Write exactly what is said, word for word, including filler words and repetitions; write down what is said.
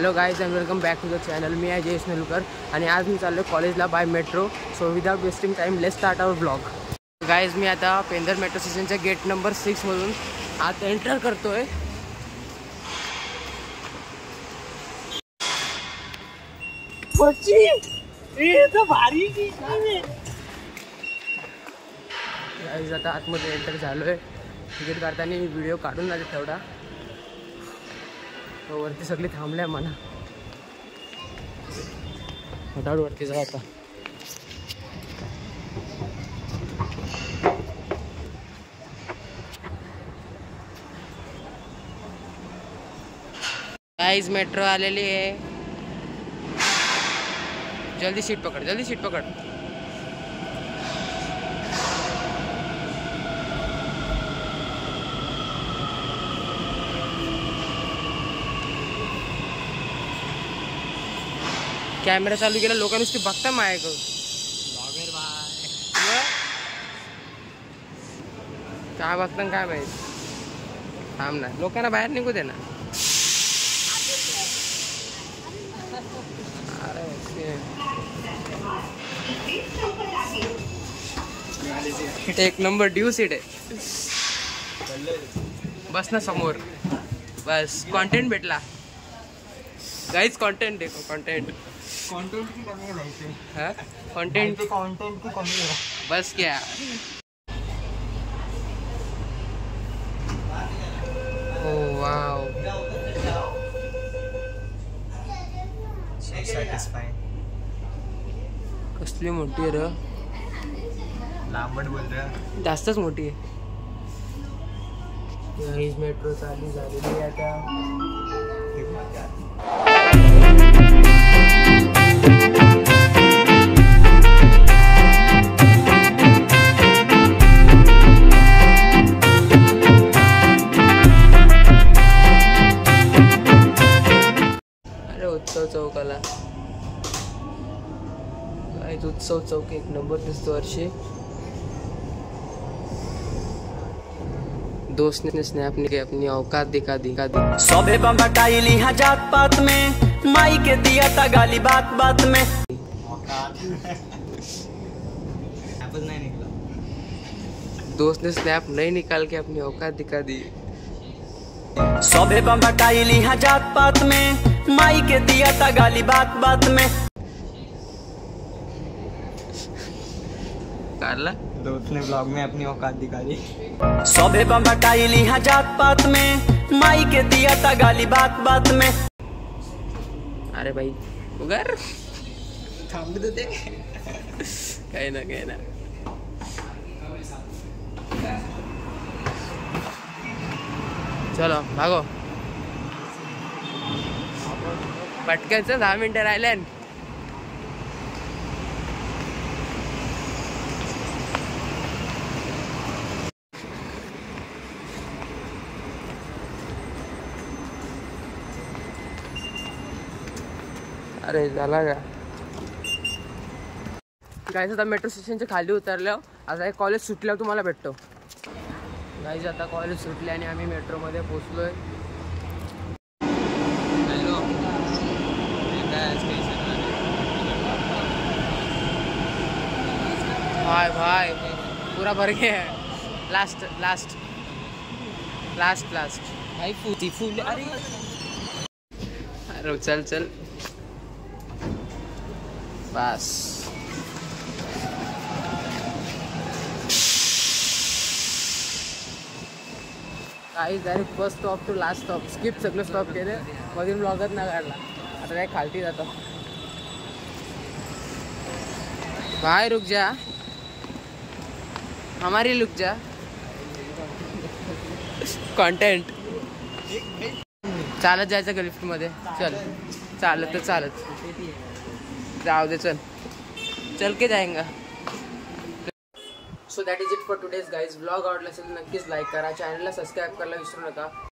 Hello guys and welcome back to the channel. मी आहे जयेश नेलुकर आणि आज मी चाललो कॉलेजला by metro. So without wasting time let's start our blog. Guys मी आता पेंदर मेट्रो स्टेशनच्या गेट नंबर सिक्समधून आत एंटर करतोय. गाईज आता आतमध्ये एंटर झालोय. तिकीट काढताना व्हिडिओ काढून आले तेवढा. तो वरती सगळी थांबल्या म्हणा. फटाफट वरती जाऊ आता. गाइस मेट्रो आलेली आहे. जल्दी सीट पकड़, जल्दी सीट पकड़. कॅमेरा चालू केला, लोक नुसती बघता माझ्याकडं. ब्लॉगर बाय काय बघता काय माहित. थांब ना, लोकांना बाहेर निघू दे ना. एक नंबर ड्यू सीट आहे. बस ना समोर. बस कंटेंट भेटला गाइस. कंटेंट देखो, कंटेंट कंटेंट की कमी है भाई. हाँ कंटेंट कंटेंट की कमी है बस. क्या ओह वाव, सॅटिस्फाईंग. कसली मोठी आहे र. लांबट बोलतोय, जास्तच मोठी आहे. गाइस मेट्रो चालू झालेली आहे आता. उत्सव चौकाला गाइस. उत्सव चौक एक नंबर दिसतो वर्षी. दोस्त ने स्नैप ने अपनी औकात दिखा दी. सोबे बम्बा टाइली हा जात पात में माई के दिया था गाली बात बात में. नहीं निकला. दोस्त ने स्नैप नहीं निकाल के अपनी औकात दिखा दी. सोबे बम्बा टाइली हा जात पात में माई के दिया था गाली बात बात में. काला दोस्त ने ब्लॉग में अपनी औकात दिखा दी. सोबे बम्बा टाइली हा जात पात में माई के दिया था गाली बात बात में. अरे भाई उगर थांब दे दे. काही ना काही ना. चलो भागो पटकायचं. दहा मिनिटं राहिले. अरे झाला का गाईज. आता मेट्रो स्टेशनच्या खाली उतरल्यावर आता एक कॉलेज सुटल्यावर तुम्हाला भेटतो. गाईज आता कॉलेज सुटले आणि आम्ही मेट्रोमध्ये पोचलोय. भाई भाई पूरा भर गया है. लास्ट लास्ट लास्ट लास्ट भाई. फूटी फूल. अरे अरे चल चल बस. काही direct first stop to last stop. Skip सगळे स्टॉप केले. मधून ब्लॉगच नाही काढला. आता काय खालती जातो. भाई रुक जा, हमारी लुक जा. कंटेंट चालत जायचं का लिफ्ट मध्ये. चल चालत चालत जाऊ दे. चल चल के जाएंगा. So that is it for today's guys. Blog आवडला असेल तर नक्कीच लाईक करा. चॅनलला सबस्क्राईब करायला विसरू नका.